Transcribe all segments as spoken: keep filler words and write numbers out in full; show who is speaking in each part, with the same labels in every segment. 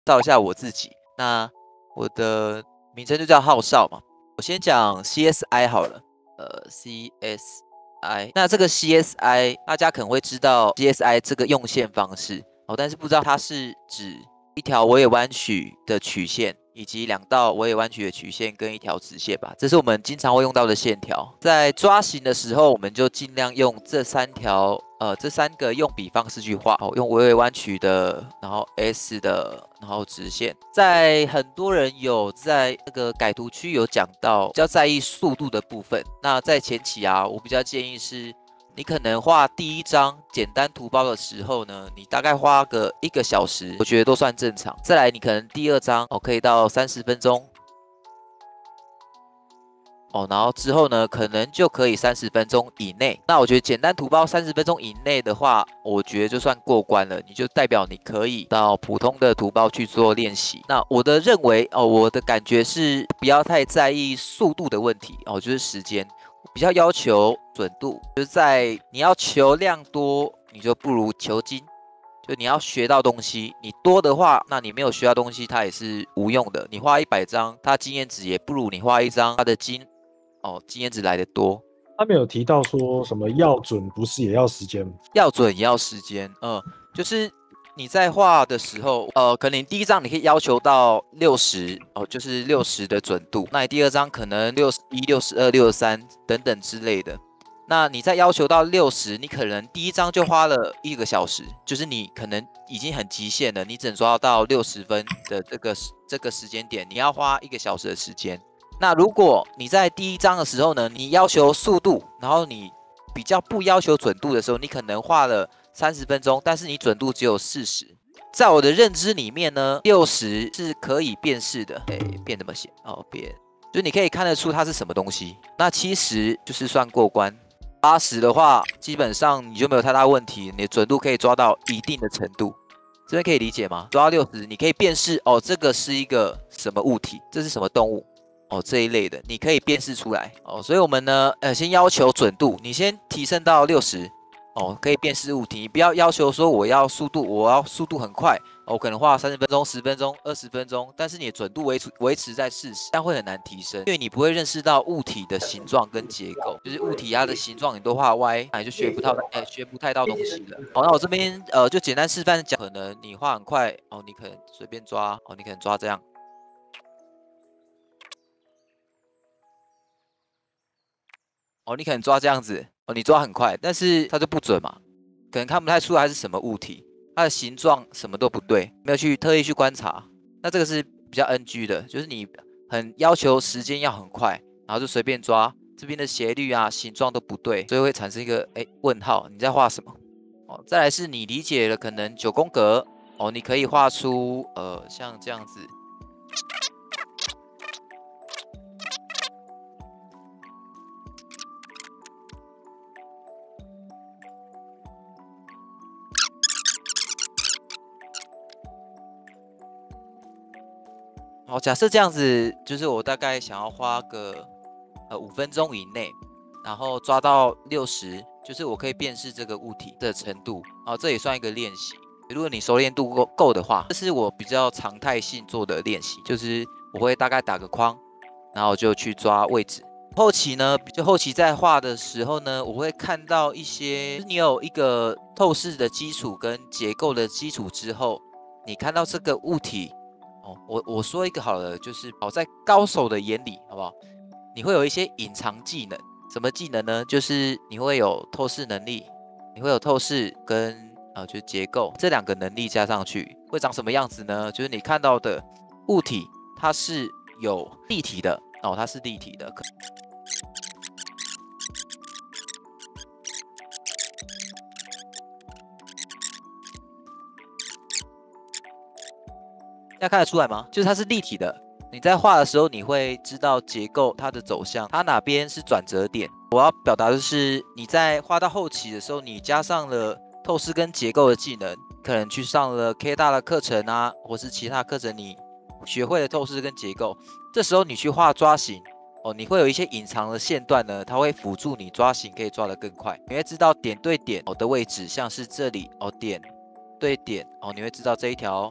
Speaker 1: 绍一下我自己，那我的名称就叫浩少嘛。我先讲 C S I 好了，呃 ，C S I。那这个 C S I 大家可能会知道 C S I 这个用线方式哦，但是不知道它是指一条微尾弯曲的曲线，以及两道微尾弯曲的曲线跟一条直线吧。这是我们经常会用到的线条。在抓形的时候，我们就尽量用这三条。呃，这三个用笔方式去画，哦，用微微弯曲的，然后 S 的，然后直线。在很多人有在那个改图区有讲到，比较在意速度的部分。那在前期啊，我比较建议是，你可能画第一张简单图包的时候呢，你大概花个一个小时，我觉得都算正常。再来，你可能第二张哦，可以到三十分钟。哦，然后之后呢，可能就可以三十分钟以内。那我觉得简单图包三十分钟以内的话，我觉得就算过关了，你就代表你可以到普通的图包去做练习。那我的认为哦，我的感觉是不要太在意速度的问题哦，就是时间比较要求准度，就是在你要求量多，你就不如求精。就你要学到东西，你多的话，那你没有学到东西，它也是无用的。你画一百张，它经验值也不如你画一张它的经哦，经验值来的多。
Speaker 2: 他们有提到说什么要准不是也要时间？
Speaker 1: 要准也要时间，嗯、呃，就是你在画的时候，呃，可能你第一张你可以要求到六十哦，就是六十的准度，那你第二张可能六十一、六十二、六十三等等之类的。那你再要求到六十，你可能第一张就花了一个小时，就是你可能已经很极限了，你只能抓到六十分的这个这个时间点，你要花一个小时的时间。那如果你在第一章的时候呢，你要求速度，然后你比较不要求准度的时候，你可能画了三十分钟，但是你准度只有四十。在我的认知里面呢，六十是可以辨识的。哎，变怎么写？哦，变，就是你可以看得出它是什么东西。那七十就是算过关。八十的话，基本上你就没有太大问题，你的准度可以抓到一定的程度。这边可以理解吗？抓到六十，你可以辨识哦，这个是一个什么物体，这是什么动物哦，这一类的，你可以辨识出来哦。所以我们呢，呃，先要求准度，你先提升到六十哦，可以辨识物体，你不要要求说我要速度，我要速度很快哦，我可能画三十分钟、十分钟、二十分钟，但是你的准度维持维持在四十，但会很难提升，因为你不会认识到物体的形状跟结构，就是物体它的形状你都画歪，那你就学不到，哎，学不太到东西了。好，那我这边呃就简单示范讲，可能你画很快哦，你可能随便抓哦，你可能抓这样。哦，你可能抓这样子，哦，你抓很快，但是它就不准嘛，可能看不太出来是什么物体，它的形状什么都不对，没有去特意去观察。那这个是比较 N G 的，就是你很要求时间要很快，然后就随便抓，这边的斜率啊、形状都不对，所以会产生一个哎问号，你在画什么？哦，再来是你理解了可能九宫格，哦，你可以画出呃像这样子。好，假设这样子，就是我大概想要花个呃五分钟以内，然后抓到六十，就是我可以辨识这个物体的程度。哦，这也算一个练习。如果你熟练度够够的话，这是我比较常态性做的练习，就是我会大概打个框，然后就去抓位置。后期呢，就后期在画的时候呢，我会看到一些，就是你有一个透视的基础跟结构的基础之后，你看到这个物体。哦，我我说一个好了，就是哦，在高手的眼里，好不好？你会有一些隐藏技能，什么技能呢？就是你会有透视能力，你会有透视跟呃，就是结构这两个能力加上去，会长什么样子呢？就是你看到的物体，它是有立体的哦，它是立体的。大家看得出来吗？就是它是立体的。你在画的时候，你会知道结构它的走向，它哪边是转折点。我要表达的是，你在画到后期的时候，你加上了透视跟结构的技能，可能去上了 K 大的课程啊，或是其他课程，你学会了透视跟结构，这时候你去画抓形哦，你会有一些隐藏的线段呢，它会辅助你抓形可以抓得更快。你会知道点对点哦的位置，像是这里哦点对点哦，你会知道这一条。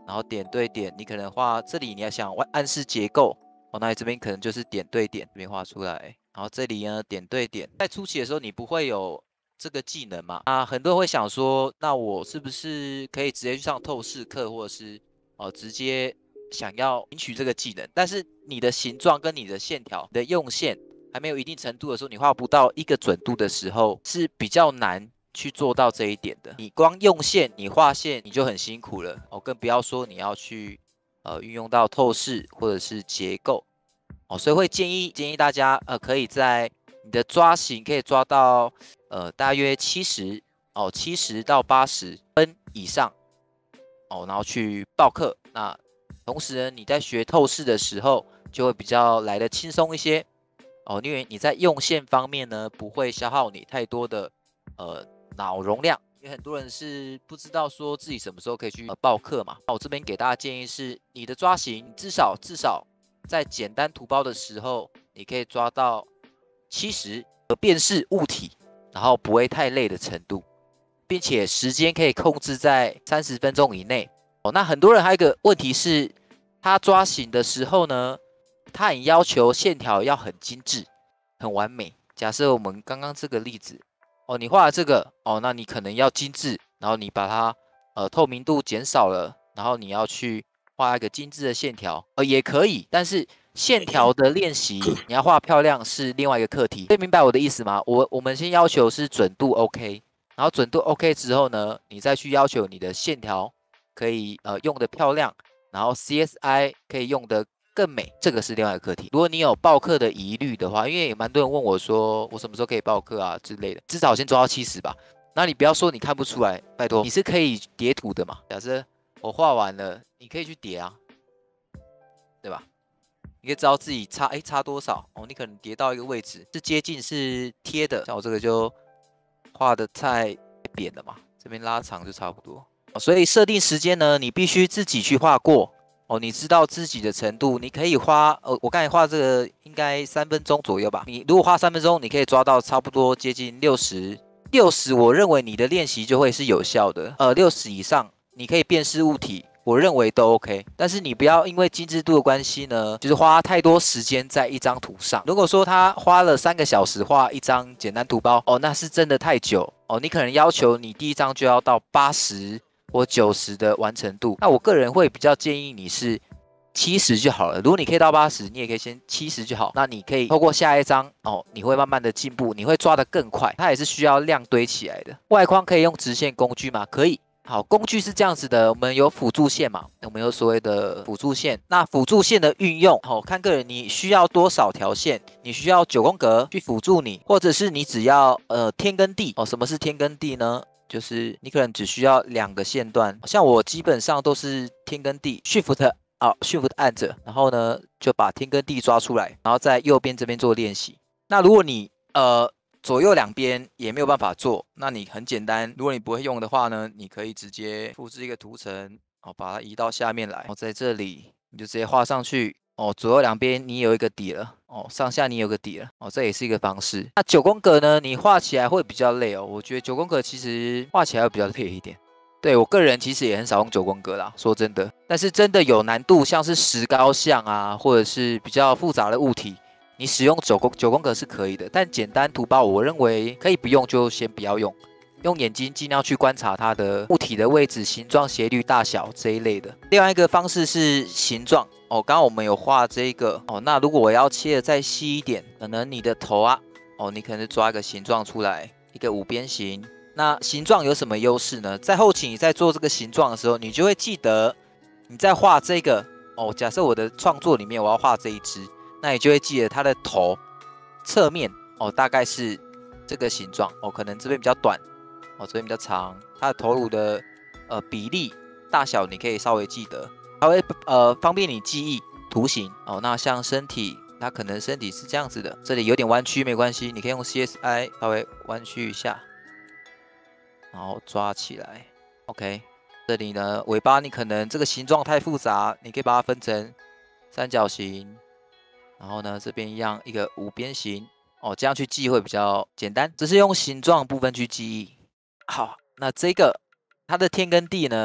Speaker 1: 然后点对点，你可能画这里你要想暗示结构哦，那你这边可能就是点对点，这边画出来，然后这里呢点对点，在初期的时候你不会有这个技能嘛？啊，很多人会想说，那我是不是可以直接去上透视课，或者是哦、呃、直接想要领取这个技能？但是你的形状跟你的线条、你的用线还没有一定程度的时候，你画不到一个准度的时候，是比较难去做到这一点的。你光用线，你画线你就很辛苦了哦，更不要说你要去呃运用到透视或者是结构哦，所以会建议建议大家呃可以在你的抓形可以抓到呃大约七十哦七十到八十分以上哦，然后去报课。那同时呢，你在学透视的时候就会比较来的轻松一些哦，因为你在用线方面呢不会消耗你太多的呃脑容量。因为很多人是不知道说自己什么时候可以去、呃、报课嘛。那我这边给大家建议是，你的抓形至少至少在简单图包的时候，你可以抓到七十，而辨识物体，然后不会太累的程度，并且时间可以控制在三十分钟以内。哦，那很多人还有一个问题是，他抓形的时候呢，他很要求线条要很精致、很完美。假设我们刚刚这个例子，哦，你画了这个，哦，那你可能要精致，然后你把它呃透明度减少了，然后你要去画一个精致的线条，呃，也可以，但是线条的练习你要画漂亮是另外一个课题。可以明白我的意思吗？我我们先要求是准度 OK， 然后准度 OK 之后呢，你再去要求你的线条可以呃用的漂亮，然后 C S I 可以用的更美，这个是另外一个课题。如果你有报课的疑虑的话，因为也蛮多人问我说，我什么时候可以报课啊之类的，至少先抓到七十吧。那你不要说你看不出来，拜托，你是可以叠图的嘛？假设我画完了，你可以去叠啊，对吧？你可以知道自己差哎差多少哦，你可能叠到一个位置是接近是贴的，像我这个就画的太扁了嘛，这边拉长就差不多。哦，所以设定时间呢，你必须自己去画过哦，你知道自己的程度，你可以花呃，我刚才画这个应该三分钟左右吧。你如果花三分钟，你可以抓到差不多接近六十，六十，我认为你的练习就会是有效的。呃，六十以上，你可以辨识物体。我认为都 OK， 但是你不要因为精致度的关系呢，就是花太多时间在一张图上。如果说他花了三个小时画一张简单图包，哦，那是真的太久哦。你可能要求你第一张就要到八十或九十的完成度，那我个人会比较建议你是七十就好了。如果你可以到八十，你也可以先七十就好。那你可以透过下一张哦，你会慢慢的进步，你会抓得更快。它也是需要量堆起来的。外框可以用直线工具吗？可以。好，工具是这样子的，我们有辅助线嘛，我们有所谓的辅助线。那辅助线的运用，好、哦、看个人你需要多少条线，你需要九宫格去辅助你，或者是你只要呃天跟地哦。什么是天跟地呢？就是你可能只需要两个线段，像我基本上都是天跟地 ，Shift 啊 Shift 按着，然后呢就把天跟地抓出来，然后在右边这边做练习。那如果你呃左右两边也没有办法做，那你很简单，如果你不会用的话呢，你可以直接复制一个图层，哦，把它移到下面来，然后在这里你就直接画上去，哦，左右两边你有一个底了，哦，上下你有个底了，哦，这也是一个方式。那九宫格呢，你画起来会比较累哦，我觉得九宫格其实画起来会比较累一点。对，我个人其实也很少用九宫格啦，说真的，但是真的有难度，像是石膏像啊，或者是比较复杂的物体。你使用九宫九宫格是可以的，但简单图包我认为可以不用就先不要用，用眼睛尽量去观察它的物体的位置、形状、斜率、大小这一类的。另外一个方式是形状哦，刚刚我们有画这个哦，那如果我要切的再细一点，可能你的头啊哦，你可能抓一个形状出来，一个五边形。那形状有什么优势呢？在后期你在做这个形状的时候，你就会记得你在画这个哦。假设我的创作里面我要画这一只。那你就会记得它的头侧面哦，大概是这个形状哦，可能这边比较短哦，这边比较长，它的头颅的呃比例大小你可以稍微记得，它会呃方便你记忆图形哦。那像身体，它可能身体是这样子的，这里有点弯曲没关系，你可以用 C S I 稍微弯曲一下，然后抓起来 ，OK。这里呢尾巴你可能这个形状太复杂，你可以把它分成三角形。然后呢，这边一样一个五边形哦，这样去记会比较简单。只是用形状部分去记忆。好，那这个它的天跟地呢，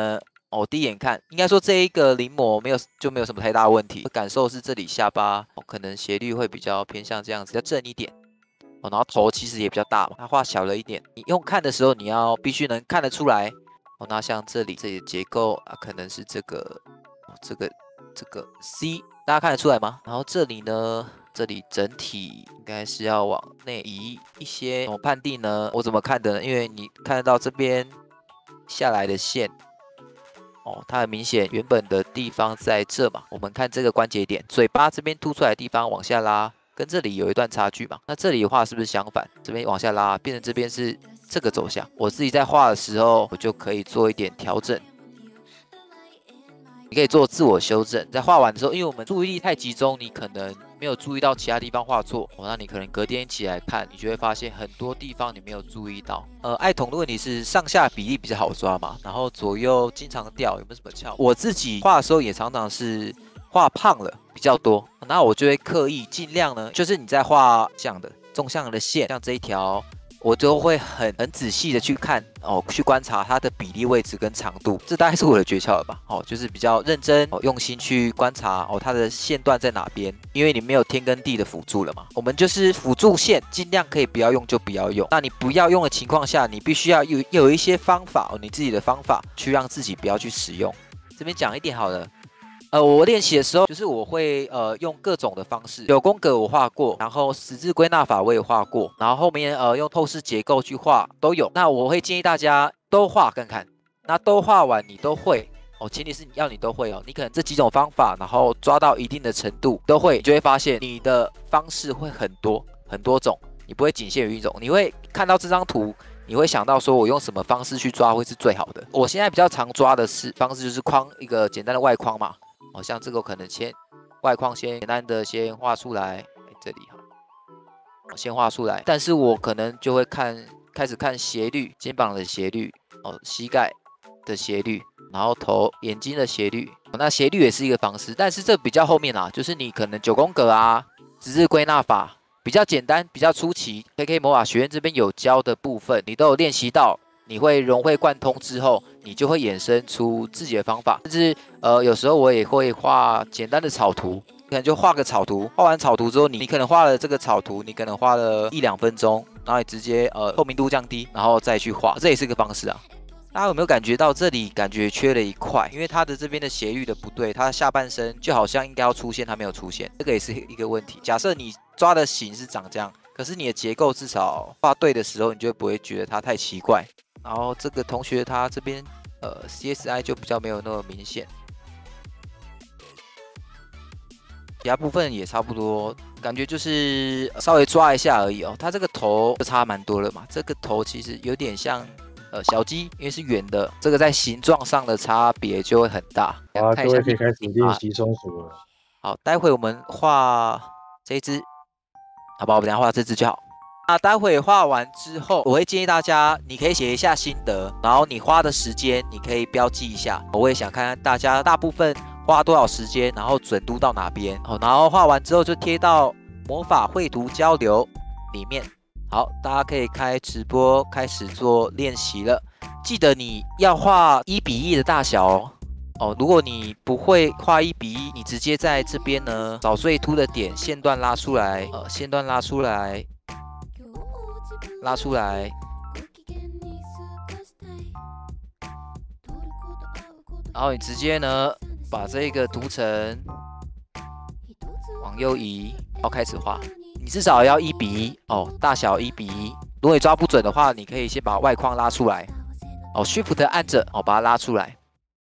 Speaker 1: 哦，第一眼看，应该说这一个临摹没有就没有什么太大问题。感受是这里下巴、哦、可能斜率会比较偏向这样子，比较正一点。哦，然后头其实也比较大嘛，它画小了一点。你用看的时候，你要必须能看得出来。哦，那像这里这里的结构啊，可能是这个、哦、这个这个 C， 大家看得出来吗？然后这里呢，这里整体应该是要往内移一些。我判定呢，我怎么看的呢？因为你看得到这边下来的线。哦，它很明显，原本的地方在这嘛。我们看这个关节点，嘴巴这边凸出来的地方往下拉，跟这里有一段差距嘛。那这里的话是不是相反？这边往下拉，变成这边是这个走向。我自己在画的时候，我就可以做一点调整。你可以做自我修正，在画完的时候，因为我们注意力太集中，你可能没有注意到其他地方画错，哦，那你可能隔天起来看，你就会发现很多地方你没有注意到。呃，爱童的问题是上下比例比较好抓嘛，然后左右经常掉，有没有什么窍？我自己画的时候也常常是画胖了比较多，那我就会刻意尽量呢，就是你在画这样的纵向的线，像这一条。我就会很很仔细的去看哦，去观察它的比例位置跟长度，这大概是我的诀窍了吧？哦，就是比较认真哦，用心去观察哦，它的线段在哪边，因为你没有天跟地的辅助了嘛。我们就是辅助线，尽量可以不要用就不要用。那你不要用的情况下，你必须要有有一些方法哦，你自己的方法去让自己不要去使用。这边讲一点好了。呃，我练习的时候，就是我会呃用各种的方式，九宫格我画过，然后十字归纳法我也画过，然后后面呃用透视结构去画都有。那我会建议大家都画看看，那都画完你都会哦，前提是你要你都会哦，你可能这几种方法，然后抓到一定的程度都会，你就会发现你的方式会很多很多种，你不会仅限于一种，你会看到这张图。你会想到说，我用什么方式去抓会是最好的？我现在比较常抓的是方式就是框一个简单的外框嘛。哦，像这个可能先外框先简单的先画出来，哎，这里哈，我先画出来，但是我可能就会看开始看斜率，肩膀的斜率，哦，膝盖的斜率，然后头眼睛的斜率，哦，那斜率也是一个方式，但是这比较后面啦，就是你可能九宫格啊，十字归纳法比较简单，比较初期 ，K K 魔法学院这边有教的部分，你都有练习到。你会融会贯通之后，你就会衍生出自己的方法。甚至呃，有时候我也会画简单的草图，可能就画个草图。画完草图之后，你你可能画了这个草图，你可能花了一两分钟，然后你直接呃透明度降低，然后再去画，这也是个方式啊。大家有没有感觉到这里感觉缺了一块？因为它的这边的斜率的不对，它的下半身就好像应该要出现，它没有出现，这个也是一个问题。假设你抓的形是长这样，可是你的结构至少画对的时候，你就不会觉得它太奇怪。然后这个同学他这边呃 C S I 就比较没有那么明显，其他部分也差不多，感觉就是稍微抓一下而已哦。他这个头就差蛮多了嘛，这个头其实有点像呃小鸡，因为是圆的，这个在形状上的差别就会很大。
Speaker 2: 好，各位可以开始练习松鼠了。
Speaker 1: 好，待会我们画这一只，好吧，我们等一下画这只就好。那待会画完之后，我会建议大家，你可以写一下心得，然后你花的时间，你可以标记一下。我也想看看大家大部分花多少时间，然后准度到哪边。哦，然后画完之后就贴到魔法绘图交流里面。好，大家可以开直播开始做练习了。记得你要画一比一的大小哦。哦，如果你不会画一比一，你直接在这边呢找最凸的点，线段拉出来，呃，线段拉出来。拉出来，然后你直接呢把这个图层往右移，然后开始画。你至少要一比一哦，大小一比一。如果你抓不准的话，你可以先把外框拉出来，哦 ，Shift 按着哦，把它拉出来。